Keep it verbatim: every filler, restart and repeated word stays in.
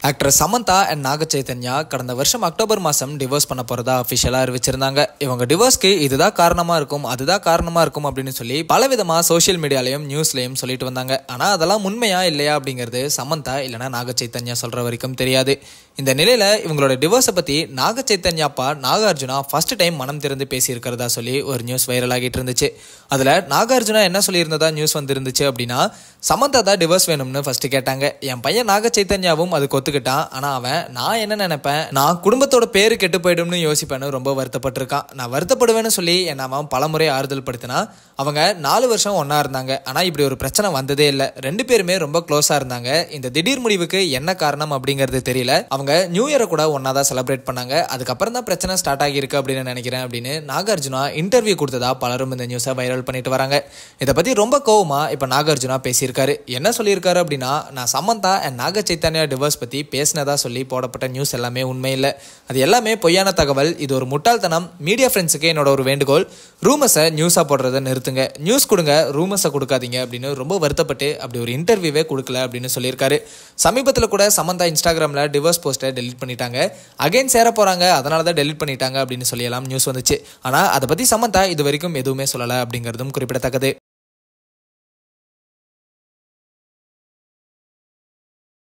Actor Samantha and Naga Chaitanya கடந்த வருஷம் October மாதம் டிவோர்ஸ் பண்ண போகிறதா அஃபிஷியலாக அறிவிச்சிருந்தாங்க. இவங்க டிவோர்ஸ்க்கு இதுதான் காரணமாக இருக்கும் அதுதான் காரணமாக இருக்கும் அப்படின்னு சொல்லி பலவிதமாக சோஷியல் மீடியாலையும் நியூஸ்லையும் சொல்லிட்டு வந்தாங்க. ஆனால் அதெல்லாம் உண்மையா இல்லையா அப்படிங்கிறது சமந்தா இல்லைனா நாக சைத்தன்யா சொல்கிற வரைக்கும் தெரியாது. இந்த நிலையில் இவங்களோட டிவோர்ஸை பற்றி நாக சைத்தன்யாப்பா நாகார்ஜுனா ஃபர்ஸ்ட் டைம் மனம் திறந்து பேசியிருக்கிறதா சொல்லி ஒரு நியூஸ் வைரல் ஆகிட்டு இருந்துச்சு. அதில் நாகார்ஜுனா என்ன சொல்லியிருந்ததா நியூஸ் வந்துருந்துச்சு அப்படின்னா, சமந்தா தான் டிவோர்ஸ் வேணும்னு ஃபர்ஸ்ட் கேட்டாங்க. என் பையன் நாக சைத்தன்யாவும் அது ஒத்துக்கிட்டான். ஆனால் அவன் நான் என்ன நினைப்பேன், நான் குடும்பத்தோட பேரு கெட்டு போயிடும்னு யோசிப்பேன்னு ரொம்ப வருத்தப்பட்டிருக்கான். நான் வருத்தப்படுவேன்னு சொல்லி என்ன அவன் பலமுறை ஆறுதல் படுத்தினா. அவங்க நாலு வருஷம் ஒன்னா இருந்தாங்க. ஆனால் இப்படி ஒரு பிரச்சனை வந்ததே இல்லை. ரெண்டு பேருமே ரொம்ப க்ளோஸாக இருந்தாங்க. இந்த திடீர் முடிவுக்கு என்ன காரணம் அப்படிங்கிறது தெரியல. அவங்க நியூ இயரை கூட ஒன்னா தான் செலிப்ரேட் பண்ணாங்க. அதுக்கப்புறம் தான் பிரச்சனை ஸ்டார்ட் ஆகியிருக்கு அப்படின்னு நினைக்கிறேன் அப்படின்னு நாகார்ஜுனா இன்டர்வியூ கொடுத்ததா பலரும் இந்த நியூஸை வைரல் பண்ணிட்டு வராங்க. இதை பற்றி ரொம்ப கோவமா இப்போ நாகார்ஜுனா பேசியிருக்காரு. என்ன சொல்லியிருக்காரு அப்படின்னா, நான் சமந்தா அண்ட் நாக சைத்தன்யா டிவோர்ஸ் பற்றி பேசினதா சொல்லி போடப்பட்ட நியூஸ் எல்லாமே உண்மை இல்லை. அது எல்லாமே பொய்யான தகவல். இது ஒரு முட்டாள்தனம். மீடியா ஃப்ரெண்ட்ஸுக்கு என்னோட ஒரு வேண்டுகோள், ரூமர்ஸை நியூஸாக போடுறதை நிறுத்துங்க. நியூஸ் கொடுங்க, ரூமர்ஸை கொடுக்காதீங்க அப்படின்னு ரொம்ப வருத்தப்பட்டு அப்படி ஒரு இன்டர்வியூவே கொடுக்கல அப்படின்னு சொல்லியிருக்காரு. சமீபத்தில் கூட சமந்தா இன்ஸ்டாகிராமில் டிவோர்ஸ் போஸ்ட்டை டெலிட் பண்ணிட்டாங்க. அகைன் சேர போகிறாங்க, அதனால தான் டெலிட் பண்ணிட்டாங்க அப்படின்னு சொல்லி எல்லாம் நியூஸ் வந்துச்சு. ஆனால் அதை பற்றி சமந்தா இது வரைக்கும் எதுவுமே சொல்லலை அப்படிங்கிறதும் குறிப்பிடத்தக்கது.